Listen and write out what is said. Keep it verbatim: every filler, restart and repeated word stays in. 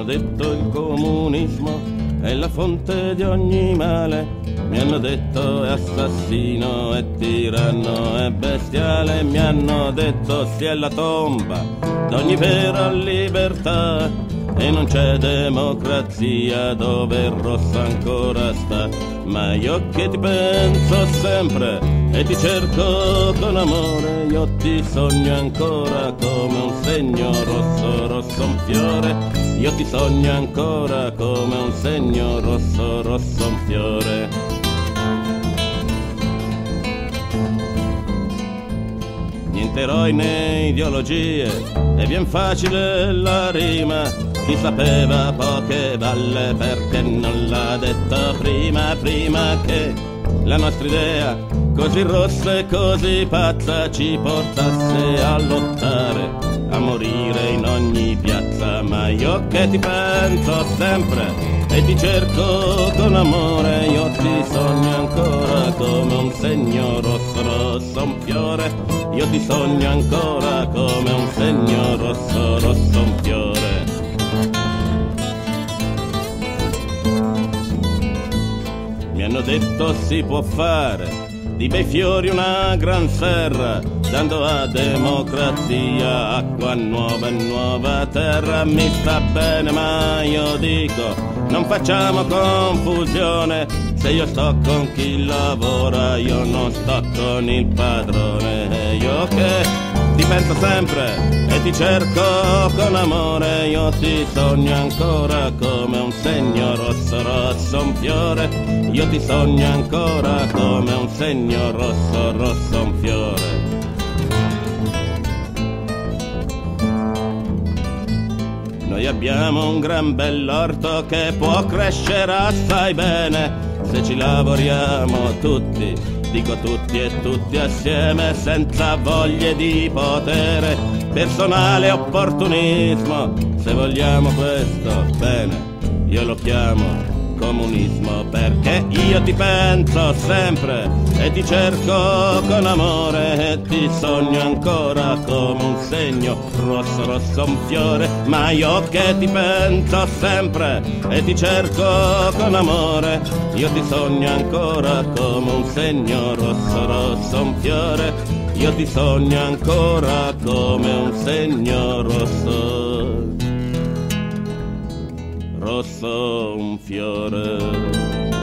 detto il comunismo è la fonte di ogni male, mi hanno detto è assassino, è tiranno, è bestiale, mi hanno detto sia la tomba d'ogni vera libertà e non c'è democrazia dove il rosso ancora sta. Ma io che ti penso sempre e ti cerco con amore, io ti sogno ancora come un segno rosso, rosso un fiore, io ti sogno ancora come un segno rosso, rosso un fiore. Niente eroi né ideologie, e vien facile la rima, chi sapeva poche valle perché non l'ha detta prima, prima che la nostra idea così rossa e così pazza ci portasse a lottare, a morire in ogni piazza. Ma io che ti penso sempre e ti cerco con amore, io ti sogno ancora come un segno rosso, rosso un fiore, io ti sogno ancora come un segno rosso, rosso un fiore. Mi hanno detto si può fare di bei fiori una gran serra, dando a democrazia acqua nuova e nuova terra. Mi sta bene ma io dico non facciamo confusione, se io sto con chi lavora io non sto con il padrone. Io che ti penso sempre e ti cerco con amore, io ti sogno ancora come un segno rosso, rosso un fiore, io ti sogno ancora come un segno rosso, rosso un fiore. Noi abbiamo un gran bell'orto che può crescere assai bene se ci lavoriamo tutti, dico tutti e tutti assieme, senza voglie di potere, personale opportunismo. Se vogliamo questo, bene, io lo chiamo comunismo, perché io ti penso sempre e ti cerco con amore e ti sogno ancora come un segno rosso, rosso un fiore. Ma io che ti penso sempre e ti cerco con amore, io ti sogno ancora come un segno rosso, rosso un fiore, io ti sogno ancora come un segno rosso, rosso un fiore.